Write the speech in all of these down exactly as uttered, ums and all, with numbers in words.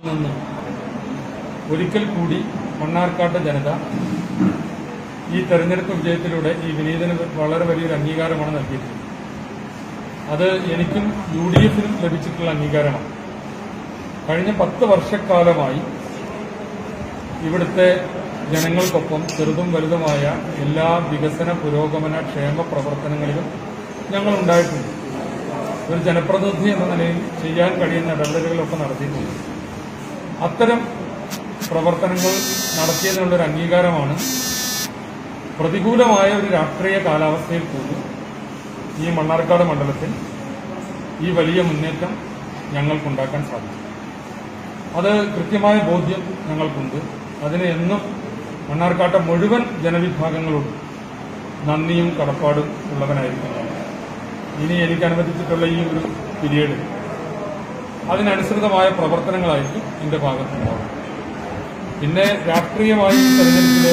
നിന്ന് ഒരിക്കൽ കൂടി മണ്ണാർക്കാട് ജനത ഈ തെരഞ്ഞെടുപ്പ് വിജയത്തിലൂടെ ഈ വിനീതന് വളരെ വലിയൊരു അംഗീകാരമാണ് നൽകിയിട്ടുള്ളത്. അത് എനിക്കും യു ഡി എഫിനും ലഭിച്ചിട്ടുള്ള അംഗീകാരമാണ്. കഴിഞ്ഞ പത്ത് വർഷക്കാലമായി ഇവിടുത്തെ ജനങ്ങൾക്കൊപ്പം ചെറുതും വലുതുമായ എല്ലാ വികസന പുരോഗമന ക്ഷേമ പ്രവർത്തനങ്ങളിലും ഞങ്ങൾ ഉണ്ടായിട്ടുണ്ട്. ഒരു ജനപ്രതിനിധി എന്ന നിലയിൽ ചെയ്യാൻ കഴിയുന്ന ഇടപെടലുകളൊക്കെ നടത്തിയിട്ടുണ്ട്. അത്തരം പ്രവർത്തനങ്ങൾ നടത്തിയതിനുള്ളൊരു അംഗീകാരമാണ് പ്രതികൂലമായ ഒരു രാഷ്ട്രീയ കാലാവസ്ഥയിൽ പോലും ഈ മണ്ണാർക്കാട് മണ്ഡലത്തിൽ ഈ വലിയ മുന്നേറ്റം ഞങ്ങൾക്കുണ്ടാക്കാൻ സാധിക്കും. അത് കൃത്യമായ ബോധ്യം ഞങ്ങൾക്കുണ്ട്. അതിന് എന്നും മണ്ണാർക്കാട്ടെ മുഴുവൻ ജനവിഭാഗങ്ങളോടും നന്ദിയും കടപ്പാടും ഉള്ളവനായിരിക്കും. ഇനി എനിക്ക് അനുവദിച്ചിട്ടുള്ള ഈ ഒരു പീരീഡ് അതിനനുസൃതമായ പ്രവർത്തനങ്ങളായിരിക്കും എന്റെ ഭാഗത്തുണ്ടാവുക. പിന്നെ രാഷ്ട്രീയമായി തെരഞ്ഞെടുപ്പിലെ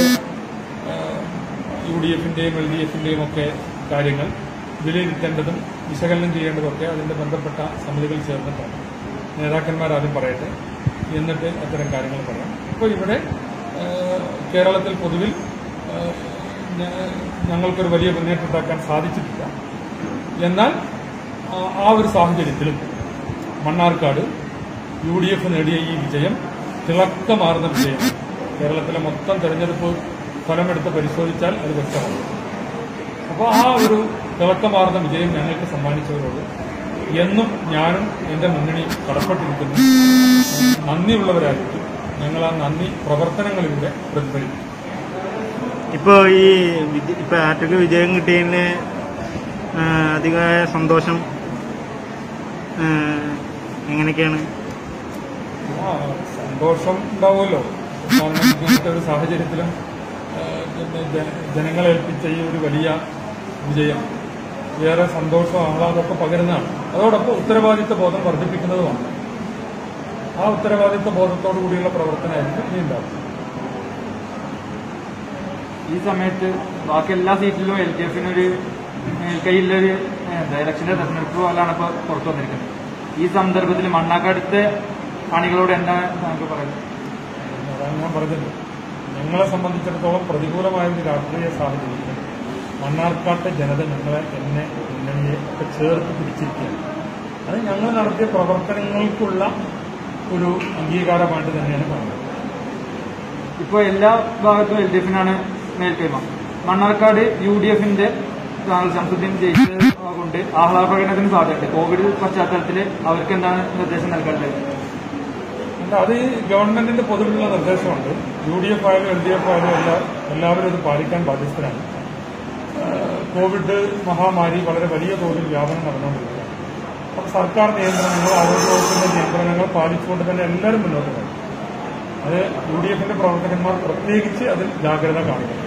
യു ഡി എഫിന്റെയും എൽ ഡി എഫിന്റെയും ഒക്കെ കാര്യങ്ങൾ വിലയിരുത്തേണ്ടതും വിശകലനം ചെയ്യേണ്ടതൊക്കെ അതിന്റെ ബന്ധപ്പെട്ട സമിതികൾ ചേർന്നിട്ടാണ്. നേതാക്കന്മാർ ആദ്യം പറയട്ടെ, എന്നിട്ട് അത്തരം കാര്യങ്ങൾ പറയാം. ഇപ്പോൾ ഇവിടെ കേരളത്തിൽ പൊതുവിൽ ഞങ്ങൾക്കൊരു വലിയ മുന്നേറ്റം ഉണ്ടാക്കാൻ സാധിച്ചിട്ടില്ല. എന്നാൽ ആ ഒരു സാഹചര്യത്തിലും മണ്ണാർക്കാട് യു ഡി എഫ് നേടിയ ഈ വിജയം തിളക്കമാർന്ന വിജയം. കേരളത്തിലെ മൊത്തം തെരഞ്ഞെടുപ്പ് ഫലമെടുത്ത് പരിശോധിച്ചാൽ അത് വ്യക്തമാണ്. അപ്പോൾ ആ ഒരു തിളക്കമാർന്ന വിജയം ഞങ്ങൾക്ക് സമ്മാനിച്ചവരോട് എന്നും ഞാനും എന്റെ മുന്നണിയും കടപ്പെട്ടിരിക്കുന്നു. നന്ദിയുള്ളവരായിരിക്കും. ഞങ്ങൾ ആ നന്ദി പ്രവർത്തനങ്ങളിലൂടെ പ്രതിഫലിക്കും. ഇപ്പോൾ ഈ ഇപ്പൊ ആറ്റക്ക് വിജയം കിട്ടിയതിന് അധികമായ സന്തോഷം എങ്ങനെയൊക്കെയാണ്? ആ സന്തോഷം ഉണ്ടാവുമല്ലോ. കാരണം ഇങ്ങനത്തെ ഒരു സാഹചര്യത്തിലും ജനങ്ങളെ ഏൽപ്പിച്ച ഈ ഒരു വലിയ വിജയം ഏറെ സന്തോഷം ആഹ്ലാദമൊക്കെ പകരുന്നതാണ്. അതോടൊപ്പം ഉത്തരവാദിത്വ ബോധം വർദ്ധിപ്പിക്കുന്നതുമാണ്. ആ ഉത്തരവാദിത്വ ബോധത്തോടു കൂടിയുള്ള പ്രവർത്തനമായിരിക്കും ഇനി ഉണ്ടാവും. ഈ സമയത്ത് ബാക്കി എല്ലാ സീറ്റിലും എൽ ഡി എഫിനൊരു കയ്യിലൊരു ഇലക്ഷന്റെ തെരഞ്ഞെടുപ്പ് പോലാണ് ഇപ്പോൾ പുറത്തു വന്നിരിക്കുന്നത്. ഈ സന്ദർഭത്തിൽ മണ്ണാർക്കാടത്തെ അണികളോട് എന്താ നമുക്ക് പറയുന്നത്? അതാണ് ഞാൻ പറഞ്ഞത്. ഞങ്ങളെ സംബന്ധിച്ചിടത്തോളം പ്രതികൂലമായ ഒരു രാഷ്ട്രീയ സാഹചര്യത്തിൽ മണ്ണാർക്കാട്ടെ ജനത ഞങ്ങളെ എന്നെ മുന്നണിയെ ഒക്കെ ചേർത്ത് പിടിച്ചിരിക്കുകയാണ്. അത് ഞങ്ങൾ നടത്തിയ പ്രവർത്തനങ്ങൾക്കുള്ള ഒരു അംഗീകാരമായിട്ട് തന്നെയാണ് കാണുന്നത്. ഇപ്പോൾ എല്ലാ ഭാഗത്തും എൽ ഡി എഫിനാണ് മേൽക്കൈമ. മണ്ണാർക്കാട് യു ഡി എഫിന്റെ ശംസുദ്ദീൻ ജയിച്ചത് കൊണ്ട് ആഹ്ലാദ പ്രകടനത്തിന് സാധ്യതയുണ്ട്. കോവിഡ് പശ്ചാത്തലത്തിൽ അവർക്ക് എന്താണ് നിർദ്ദേശം നൽകേണ്ടത്? അത് ഈ ഗവൺമെന്റിന്റെ പൊതുവിലുള്ള നിർദ്ദേശമുണ്ട്. യു ഡി എഫ് ആയാലും എൽ ഡി എഫ് ആയാലും എല്ലാ എല്ലാവരും അത് പാലിക്കാൻ ബാധ്യസ്ഥരാണ്. കോവിഡ് മഹാമാരി വളരെ വലിയ തോതിൽ വ്യാപനം നടന്നുകൊണ്ടിരിക്കുകയാണ്. അപ്പം സർക്കാർ നിയന്ത്രണങ്ങൾ, ആരോഗ്യവകുപ്പിന്റെ നിയന്ത്രണങ്ങൾ പാലിച്ചുകൊണ്ട് തന്നെ എല്ലാവരും മുന്നോട്ട് പോകും. അത് യു ഡി എഫിന്റെ പ്രവർത്തകന്മാർ പ്രത്യേകിച്ച് അതിൽ ജാഗ്രത കാണിക്കണം.